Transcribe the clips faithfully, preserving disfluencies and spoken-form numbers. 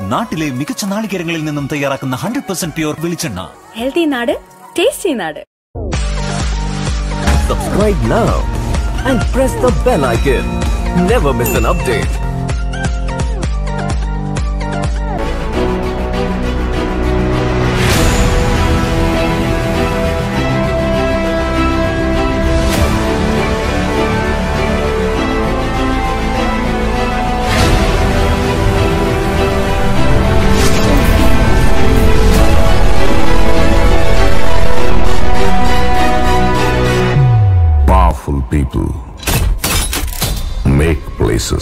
നാട്ടിലെ മികച്ച നാളികേരങ്ങളിൽ നിന്നും തയ്യാറാക്കുന്ന ഹൺഡ്രഡ് പെർസെന്റ് പ്യൂർ വെളിച്ചെണ്ണ. ഹെൽത്തി നാട്, ടേസ്റ്റി നാട്. Subscribe now and press the bell icon. Never miss an update. Powerful people make places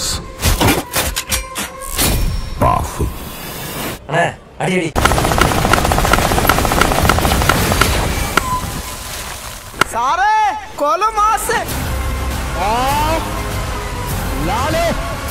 powerful. सारे कोलो मास और लाले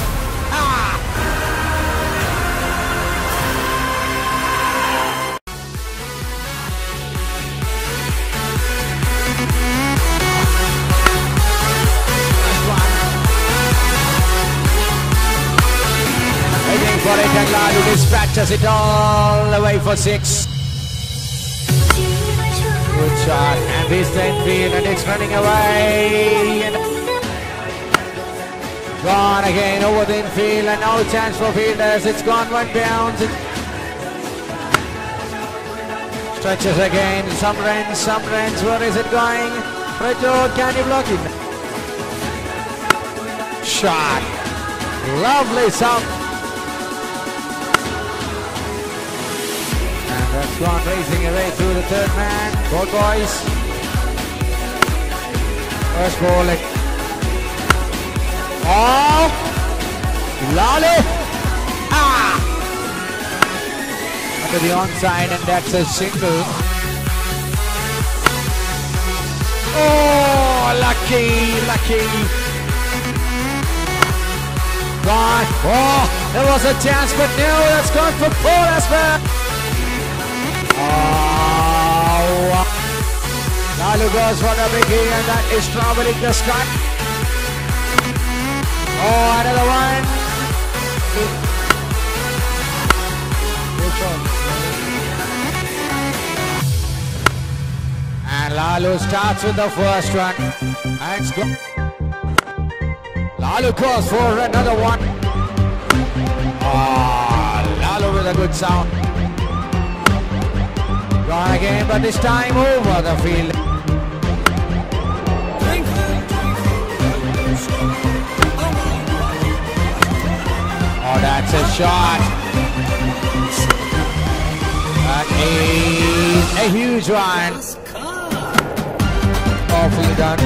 for it, and Lalu dispatches it all the way for six. Good shot, and this then field, and it's running away. And gone again over the infield, and no chance for fielders. It's gone one bounce. Stretches again, some runs, some runs. Where is it going? Thrissur, can you block it? Shot, lovely sound. That's gone racing away through the third man. Both boys. First ball. Oh! Lalu! Ah! Under the onside, and that's a single. Oh! Lucky! Lucky! Gone! Oh! There was a chance, but no, that's gone for four as well. Oh, Lalu goes for the biggie, and that is traveling the sky. Oh, another one. And Lalu starts with the first one. And it's go. Lalu goes for another one. Oh, Lalu with a good sound. Gone again, but this time over the field. Oh, that's a shot. That is a huge one. Awfully done.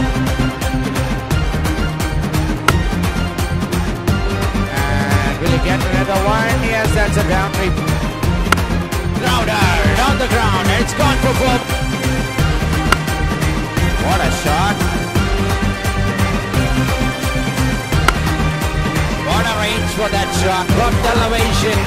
And will he get another one? Yes, that's a boundary. Rounder down the ground, and it's gone for four. What a shot. What a range for that shot. What elevation.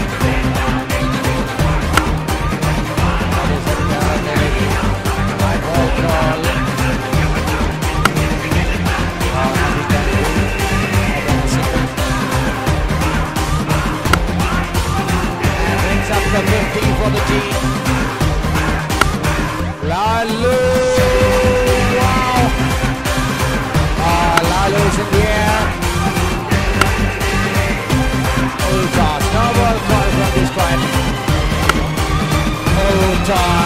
And brings up the fifty for the team. Lalu! Wow! Ah, Lalu's in the air. Oh, toss. No ball call from this point. Oh, toss.